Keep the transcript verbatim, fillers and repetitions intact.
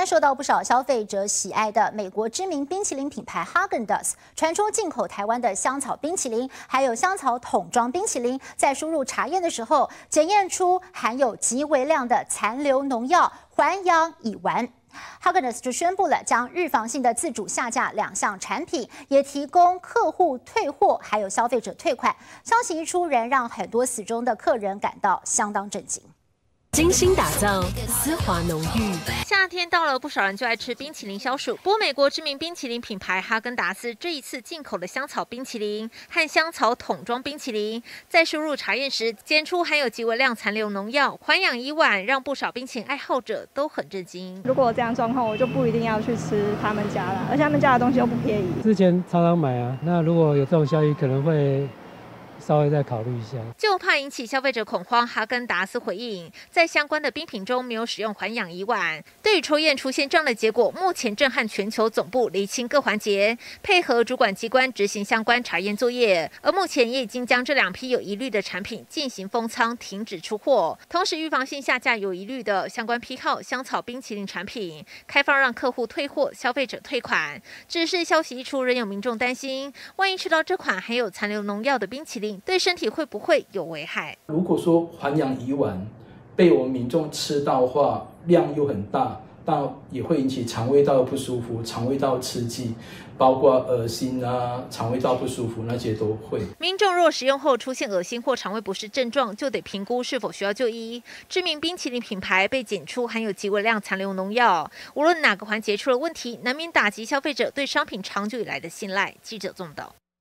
湾受到不少消费者喜爱的美国知名冰淇淋品牌 Häagen-Dazs 传出进口台湾的香草冰淇淋，还有香草桶装冰淇淋，在输入查验的时候，检验出含有极微量的残留农药环氧乙烷。Häagen-Dazs 就宣布了将预防性的自主下架两项产品，也提供客户退货，还有消费者退款。消息一出，仍让很多死忠的客人感到相当震惊。 精心打造，丝滑浓郁。 夏天到了，不少人就爱吃冰淇淋消暑。不过，美国知名冰淇淋品牌哈根达斯这一次进口的香草冰淇淋和香草桶装冰淇淋，在输入查验时检出含有极微量残留农药环氧乙烷，让不少冰淇淋爱好者都很震惊。 如果有这样状况，我就不一定要去吃他们家了，而且他们家的东西又不便宜。 之前常常买啊，那如果有这种消息，可能会 稍微再考虑一下， 就怕引起消费者恐慌。哈根达斯回应，在相关的冰品中没有使用环氧乙烷。对于抽验出现这样的结果，目前震撼全球总部厘清各环节，配合主管机关执行相关查验作业。而目前也已经将这两批有疑虑的产品进行封仓，停止出货。同时，预防性下架有疑虑的相关批号香草冰淇淋产品，开放让客户退货，消费者退款。只是消息一出，仍有民众担心，万一吃到这款含有残留农药的冰淇淋， 对身体会不会有危害？ 如果说环氧乙烷被我们民众吃到的话，量又很大，但也会引起肠胃道不舒服、肠胃道刺激，包括恶心啊、肠胃道不舒服那些都会。 民众若食用后出现恶心或肠胃不适症状，就得评估是否需要就医。知名冰淇淋品牌被检出含有极微量残留农药，无论哪个环节出了问题，难免打击消费者对商品长久以来的信赖。记者纵导。